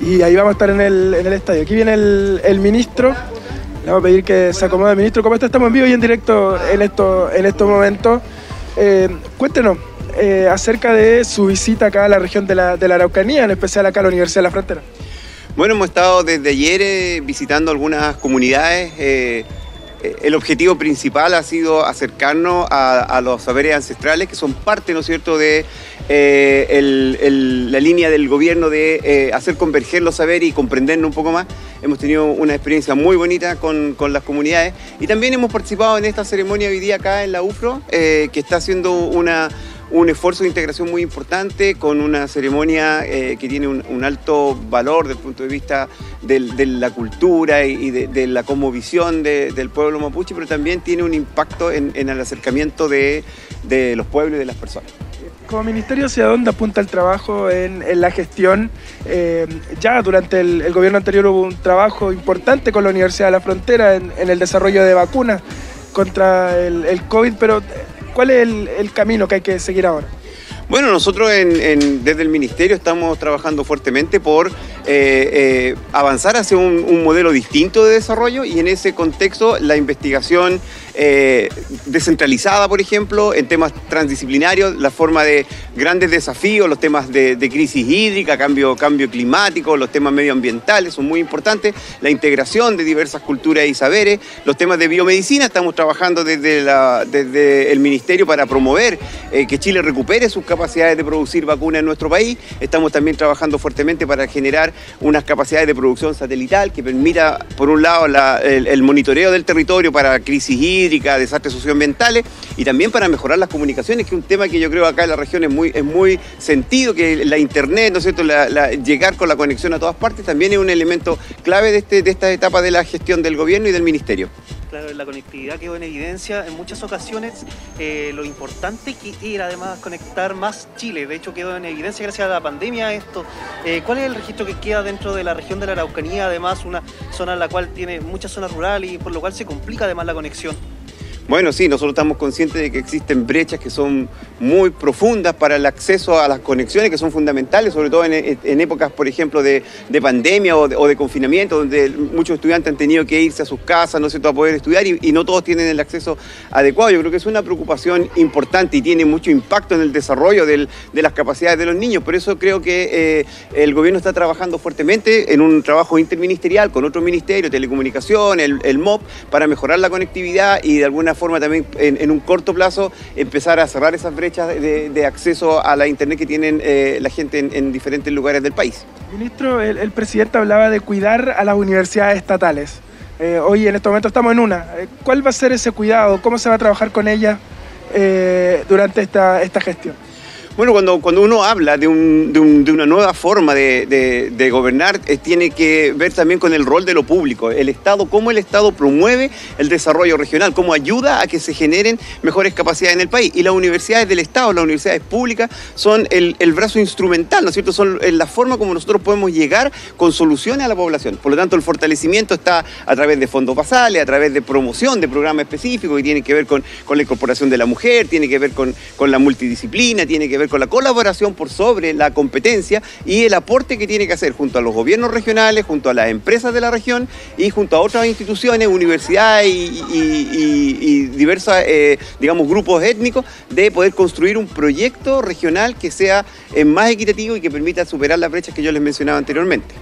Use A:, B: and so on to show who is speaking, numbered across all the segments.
A: y ahí vamos a estar en el estadio. Aquí viene el ministro. Le vamos a pedir que se acomode. Ministro, ¿cómo está? Estamos en vivo y en directo en estos momentos. Cuéntenos acerca de su visita acá a la región de la Araucanía, en especial acá a la Universidad de la Frontera.
B: Bueno, hemos estado desde ayer visitando algunas comunidades. El objetivo principal ha sido acercarnos a los saberes ancestrales, que son parte, ¿no es cierto?, de la línea del gobierno de hacer converger los saberes y comprendernos un poco más. Hemos tenido una experiencia muy bonita con las comunidades y también hemos participado en esta ceremonia hoy día acá en la UFRO, que está haciendo un esfuerzo de integración muy importante, con una ceremonia que tiene un alto valor desde el punto de vista de la cultura y de la cosmovisión del pueblo mapuche, pero también tiene un impacto en el acercamiento de los pueblos y de las personas.
A: Como ministerio, ¿hacia dónde apunta el trabajo en la gestión? Ya durante el gobierno anterior hubo un trabajo importante con la Universidad de la Frontera en el desarrollo de vacunas contra el COVID, pero ¿cuál es el camino que hay que seguir ahora?
B: Bueno, nosotros desde el Ministerio estamos trabajando fuertemente por avanzar hacia un modelo distinto de desarrollo, y en ese contexto la investigación descentralizada, por ejemplo, en temas transdisciplinarios, la forma de grandes desafíos, los temas de crisis hídrica, cambio climático, los temas medioambientales son muy importantes, la integración de diversas culturas y saberes, los temas de biomedicina. Estamos trabajando desde el Ministerio para promover que Chile recupere sus capacidades de producir vacunas en nuestro país. Estamos también trabajando fuertemente para generar unas capacidades de producción satelital que permita, por un lado, el monitoreo del territorio para crisis hídrica, desastres socioambientales, y también para mejorar las comunicaciones, que es un tema que yo creo acá en la región es muy sentido, que la internet, ¿no es cierto?, llegar con la conexión a todas partes también es un elemento clave de esta etapa de la gestión del gobierno y del ministerio.
C: Claro, la conectividad quedó en evidencia en muchas ocasiones, lo importante que era además conectar más Chile. De hecho, quedó en evidencia gracias a la pandemia esto. ¿Cuál es el registro que queda dentro de la región de la Araucanía? Además, una zona en la cual tiene muchas zonas rurales y por lo cual se complica además la conexión.
B: Bueno, sí, nosotros estamos conscientes de que existen brechas que son muy profundas para el acceso a las conexiones, que son fundamentales, sobre todo en épocas, por ejemplo, de pandemia o de confinamiento, donde muchos estudiantes han tenido que irse a sus casas, ¿no es cierto?, a poder estudiar, y no todos tienen el acceso adecuado. Yo creo que es una preocupación importante y tiene mucho impacto en el desarrollo de las capacidades de los niños. Por eso creo que el gobierno está trabajando fuertemente en un trabajo interministerial con otro ministerio, telecomunicación, el MOP, para mejorar la conectividad y de alguna forma también en un corto plazo empezar a cerrar esas brechas de acceso a la internet que tienen la gente en diferentes lugares del país.
A: Ministro, el presidente hablaba de cuidar a las universidades estatales. Hoy en este momento estamos en una. ¿Cuál va a ser ese cuidado? ¿Cómo se va a trabajar con ellas durante esta gestión?
B: Bueno, cuando uno habla de una nueva forma de gobernar, tiene que ver también con el rol de lo público, el Estado, cómo el Estado promueve el desarrollo regional, cómo ayuda a que se generen mejores capacidades en el país. Y las universidades del Estado, las universidades públicas, son el brazo instrumental, ¿no es cierto? Son la forma como nosotros podemos llegar con soluciones a la población. Por lo tanto, el fortalecimiento está a través de fondos basales, a través de promoción de programas específicos que tienen que ver con la incorporación de la mujer, tiene que ver con la multidisciplina, tiene que ver con la colaboración por sobre la competencia y el aporte que tiene que hacer junto a los gobiernos regionales, junto a las empresas de la región y junto a otras instituciones, universidades y diversos, digamos, grupos étnicos, de poder construir un proyecto regional que sea más equitativo y que permita superar las brechas que yo les mencionaba anteriormente.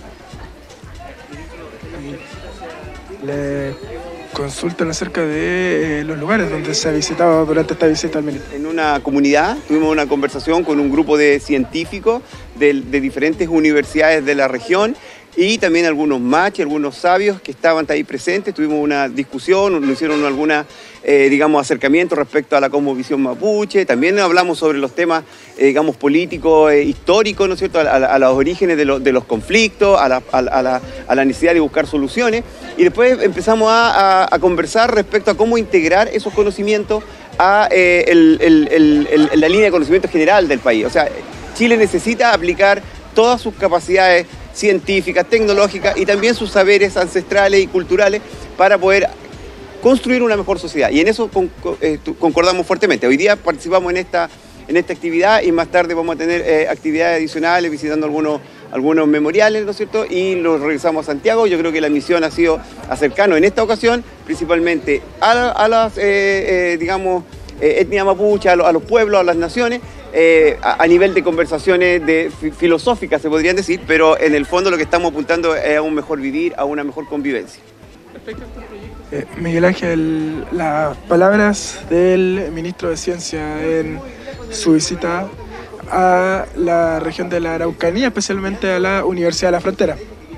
A: Consultan acerca de los lugares donde se ha visitado durante esta visita al ministro.
B: En una comunidad tuvimos una conversación con un grupo de científicos de diferentes universidades de la región y también algunos machos, algunos sabios que estaban ahí presentes. Tuvimos una discusión, nos hicieron algunos, digamos, acercamientos respecto a la cosmovisión mapuche. También hablamos sobre los temas, digamos, políticos, históricos, ¿no es cierto?, a los orígenes de los conflictos, a la necesidad de buscar soluciones. Y después empezamos a conversar respecto a cómo integrar esos conocimientos a la línea de conocimiento general del país. O sea, Chile necesita aplicar todas sus capacidades científicas, tecnológicas y también sus saberes ancestrales y culturales para poder construir una mejor sociedad. Y en eso concordamos fuertemente. Hoy día participamos en esta actividad y más tarde vamos a tener actividades adicionales visitando algunos memoriales, ¿no es cierto? Y los regresamos a Santiago. Yo creo que la misión ha sido acercarnos en esta ocasión principalmente a las, digamos, etnia mapuche, a los pueblos, a las naciones, a nivel de conversaciones filosóficas, se podrían decir, pero en el fondo lo que estamos apuntando es a un mejor vivir, a una mejor convivencia.
A: Miguel Ángel, las palabras del ministro de Ciencia en su visita a la región de la Araucanía, especialmente a la Universidad de la Frontera.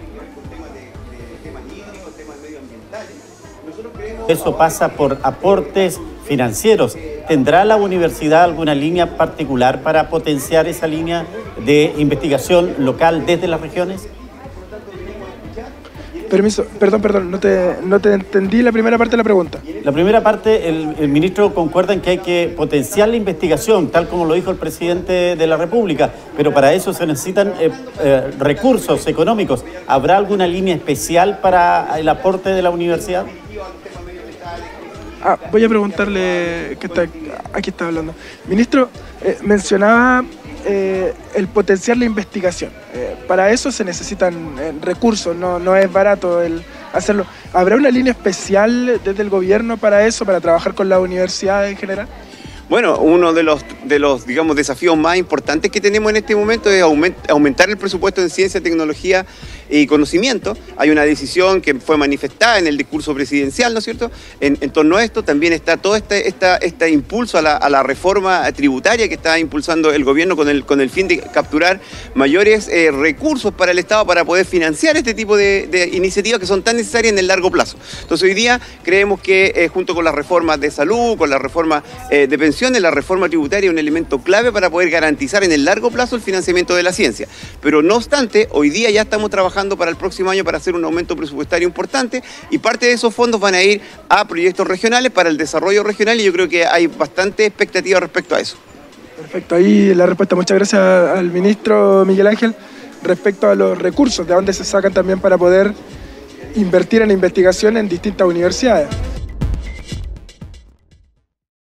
D: Eso pasa por aportes financieros. ¿Tendrá la universidad alguna línea particular para potenciar esa línea de investigación local desde las regiones?
A: Permiso, perdón, no te entendí la primera parte de la pregunta.
D: La primera parte, el ministro concuerda en que hay que potenciar la investigación, tal como lo dijo el presidente de la República, pero para eso se necesitan recursos económicos. ¿Habrá alguna línea especial para el aporte de la universidad?
A: Voy a preguntarle, aquí está hablando. Ministro, mencionaba el potenciar la investigación. Para eso se necesitan recursos, no es barato el hacerlo. ¿Habrá una línea especial desde el gobierno para eso, para trabajar con la universidad en general?
B: Bueno, uno de los digamos, desafíos más importantes que tenemos en este momento es aumentar el presupuesto en ciencia, tecnología y conocimiento. Hay una decisión que fue manifestada en el discurso presidencial, ¿no es cierto? En torno a esto también está todo este impulso a la reforma tributaria que está impulsando el gobierno con el fin de capturar mayores recursos para el Estado para poder financiar este tipo de iniciativas que son tan necesarias en el largo plazo. Entonces hoy día creemos que junto con las reformas de salud, con la reforma de pensiones, la reforma tributaria es un elemento clave para poder garantizar en el largo plazo el financiamiento de la ciencia. Pero no obstante, hoy día ya estamos trabajando para el próximo año para hacer un aumento presupuestario importante y parte de esos fondos van a ir a proyectos regionales para el desarrollo regional y yo creo que hay bastante expectativa respecto a eso.
A: Perfecto, ahí la respuesta. Muchas gracias al ministro Miguel Ángel. Respecto a los recursos, de dónde se sacan también para poder invertir en investigación en distintas universidades.